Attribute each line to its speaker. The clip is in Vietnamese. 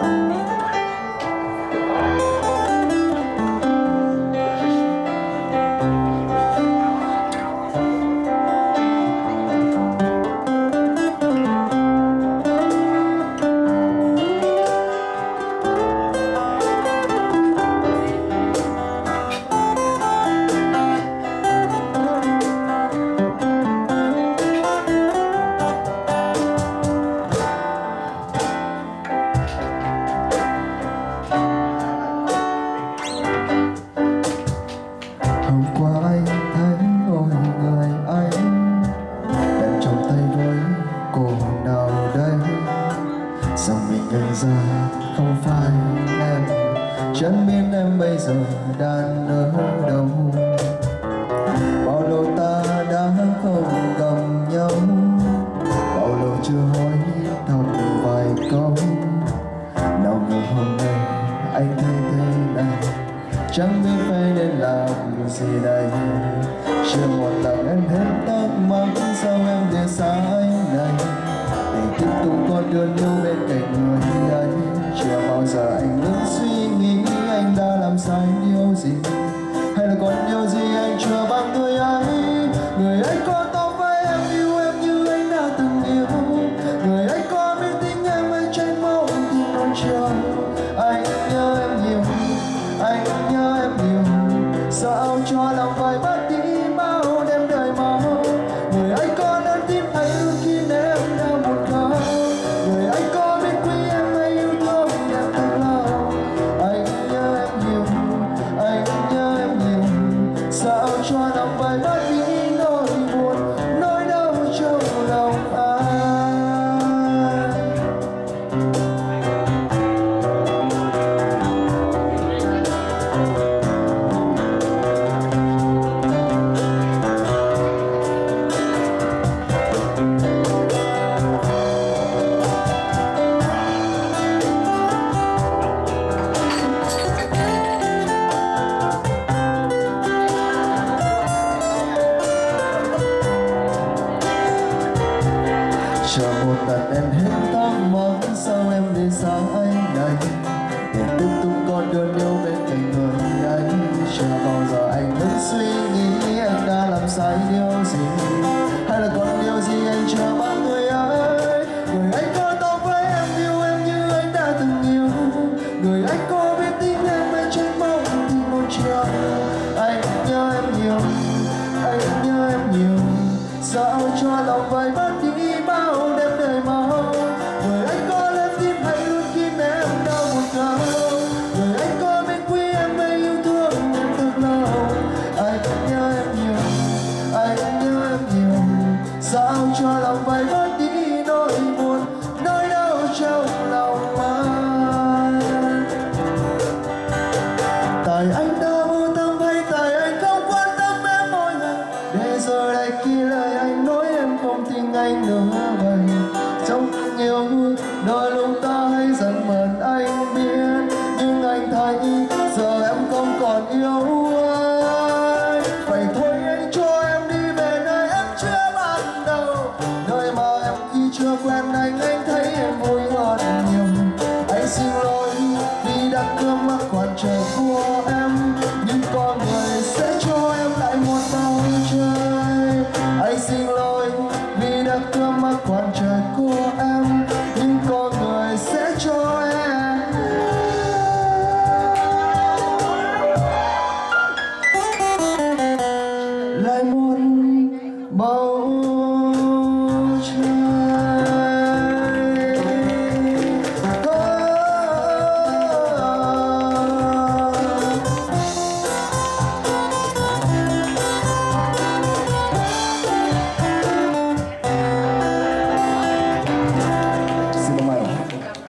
Speaker 1: ra không phải em, chẳng biết em bây giờ đang ở đâu. Bao lâu ta đã không gặp nhau, bao lâu chưa hỏi thăm vài câu. Nào ngờ hôm nay anh thấy thế này, chẳng biết phải nên làm gì đây. Chưa một lần em hết thắc mắc sao em để xa anh này, để tiếp tục con đường yêu bên cạnh người ấy. Chưa bao giờ anh ngừng suy nghĩ anh đã làm sai điều gì, hay là còn điều gì anh chưa bằng người ấy. Người ấy có tóc với em, yêu em như anh đã từng yêu. Người ấy có biết tính em hay tranh mong tình non chiều. Anh nhớ em nhiều, anh nhớ em nhiều, sao cho lòng phải mất đi bao đêm đời mơ. Người ấy có nên tim hay luôn khi em đang một câu. Người ấy có biết quý em hay yêu thương em thật lâu. Anh nhớ em nhiều, anh nhớ em nhiều, sao cho lòng phải mất đi nỗi buồn, nỗi đau trong lòng anh. Chờ một lần em hết thắc mắc sao em đi xa anh này, để tiếp tục con đường yêu bên cạnh người ấy. Chưa bao giờ anh ngừng suy nghĩ anh đã làm sai điều gì, hay là còn điều gì anh chưa bằng người ấy. Người ấy có tóc với em, yêu em như anh đã từng yêu. Người ấy có biết tính em hay tranh mong tình một chiều. Anh nhớ em nhiều, anh nhớ em nhiều, sao cho lòng phải mất đi bao đêm đời mơ. Người ấy có lên tim hay luôn khi em đau một câu. Người ấy có biết quý em hay yêu thương em thật lâu. Anh nhớ em nhiều, anh nhớ em nhiều, sao cho lòng phải mất đi nỗi buồn, nỗi đau trong lòng anh. Tại anh đã vô tâm hay tại anh không quan tâm em mỗi ngày, để giờ đây khi lời anh nói em không tin anh nữa vậy. Trong nhiều đôi lúc ta hay giận mờn anh biết, nhưng anh thấy giờ em không còn yêu anh. Vậy thôi anh cho em đi về nơi em chưa ban đầu, nơi mà em khi chưa quen anh thấy em vui hơn nhiều. Anh xin lỗi vì đã cướp mất khoảng trời của em, nhưng con người sẽ cho em lại một bầu trời. Anh xin lỗi vì đã cướp mất khoảng trời của em, nhưng con người sẽ cho em lại một bầu